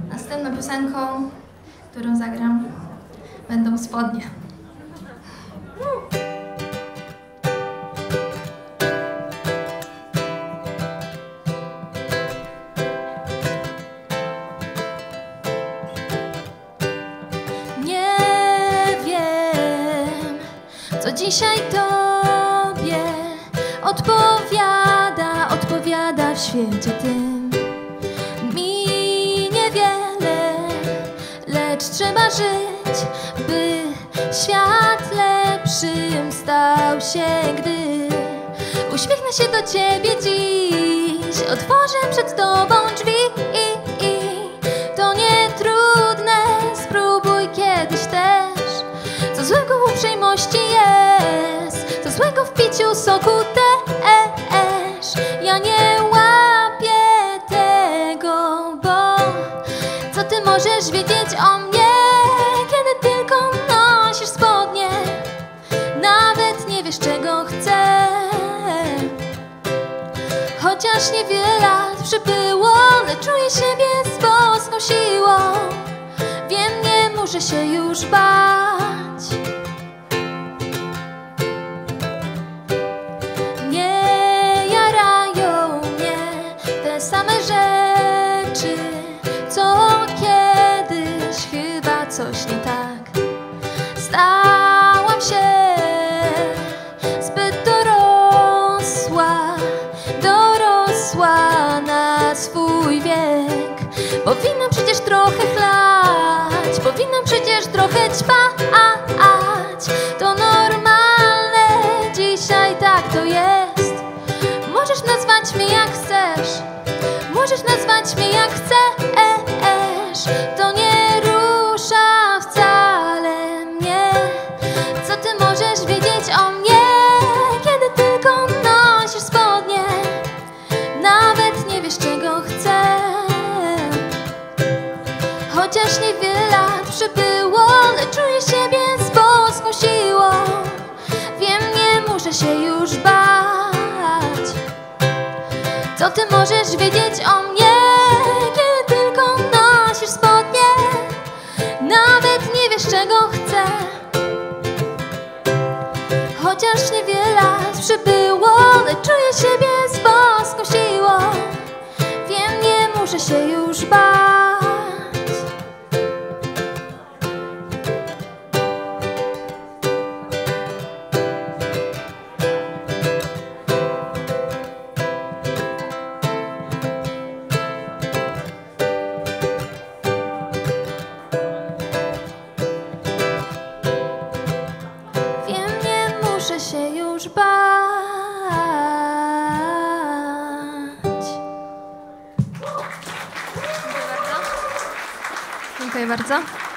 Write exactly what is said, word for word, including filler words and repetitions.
Następną piosenką, którą zagram, będą spodnie. Nie wiem, co dzisiaj tobie odpowiada, odpowiada w świecie tym. Mi niewiele, lecz trzeba żyć, by świat lepszym stał się, gdy uśmiechnę się do ciebie dziś, otworzę przed tobą drzwi i, i to nie trudne, spróbuj kiedyś też. Co złego w uprzejmości jest, co złego w piciu soku też. Ja nie łapię tego, bo co ty możesz wiedzieć o mnie, kiedy tylko nosisz spodnie? Nawet nie wiesz, czego chcę. Chociaż niewiele lat przybyło, lecz czuję siebie z boską siłą. Wiem, nie muszę się już bać. Nie jarają mnie te same rzeczy, co kiedyś, chyba coś nie tak. Stałam się zbyt dorosła, dorosła na swój wiek. Powinnam przecież trochę chlać, powinnam przecież trochę ćpać. To normalne, dzisiaj tak to jest. Możesz nazwać mnie jak chcesz, możesz nazwać mnie jak chcesz. To nie rusza wcale mnie. Co ty możesz wiedzieć o mnie, kiedy tylko nosisz spodnie? Nawet nie wiesz, czego chcę. Chociaż niewiele lat przybyło, lecz czuję siebie z boską siłą. Wiem, nie muszę się już bać. Co ty możesz wiedzieć o mnie, kiedy tylko nosisz spodnie? Nawet nie wiesz, czego chcę. Chociaż niewiele lat przybyło, lecz czuję siebie z boską siłą. Wiem, nie muszę się już bać. Muszę się już bać. Dziękuję bardzo. Dziękuję bardzo.